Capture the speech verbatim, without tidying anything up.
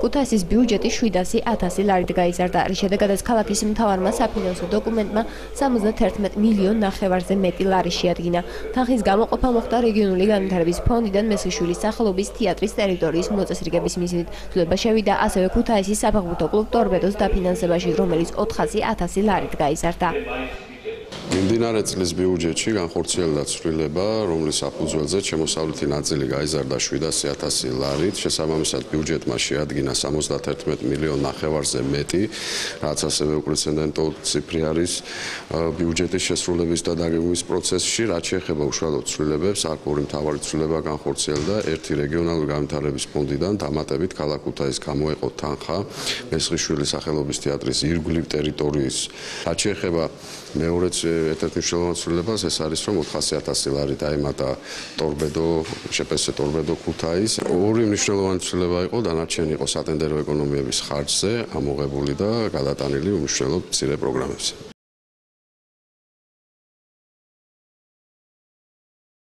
ქუთაისის ბიუჯეტი შვიდასი ათასი ლარით გაიზარდა, რის შედეგადაც ქალაქის მთავარმა საფინანსო დოკუმენტმა სამოცდაათი მილიონ ნახევარზე მეტი ლარი შეადგინა. თანხის გამოყოფა მოხდა რეგიონული განვითარების ფონდიდან მესხიშვილის სახელობის თეატრის ტერიტორიის მოწესრიგების მიზნით. ცვლილება შევიდა ასევე ქუთაისის საფეხბურთო კლუბ ტორპედოს დაფინანსებაში, რომელიც ოთხასი ათასი ლარით გაიზარდა. მიმდინარე წლის ბიუჯეტში განხორციელდა ცვლილება, რომლის საფუძველზე შემოსავლითი ნაწილი გაიზარდა შვიდასი ათასი ლარით. შესაბამისად, ბიუჯეტმა შეადგინა სამოცდაათი მილიონ ნახევარზე მეტი, რაც ასევე უპრეცედენტო ციფრი არის ბიუჯეტის შესრულების და დაგეგმვის პროცესში. რაც შეეხება უშუალოდ ცვლილებებს, აქ ორი მთავარი ცვლილება განხორციელდა. ერთი რეგიონალური განვითარების ფონდიდან დამატებით ქალაქ ქუთაისს გამოეყო თანხა მესხიშვილის სახელობის თეატრის ირგვლივ ტერიტორიის. რაც შეეხება მეორე ერთ-ერთ მნიშვნელოვან ცვლილებას, ეს არის, რომ ოთხასი ათასი ლარი დაემატა ტორპედო, შპს ტორპედო ქუთაის. ორი მნიშვნელოვანი ცვლილება იყო, დანარჩენი იყო სატენდერო ეკონომიების ხარჯზე ამოღებული და გადატანილი უმნიშვნელოდ მცირე პროგრამებზე.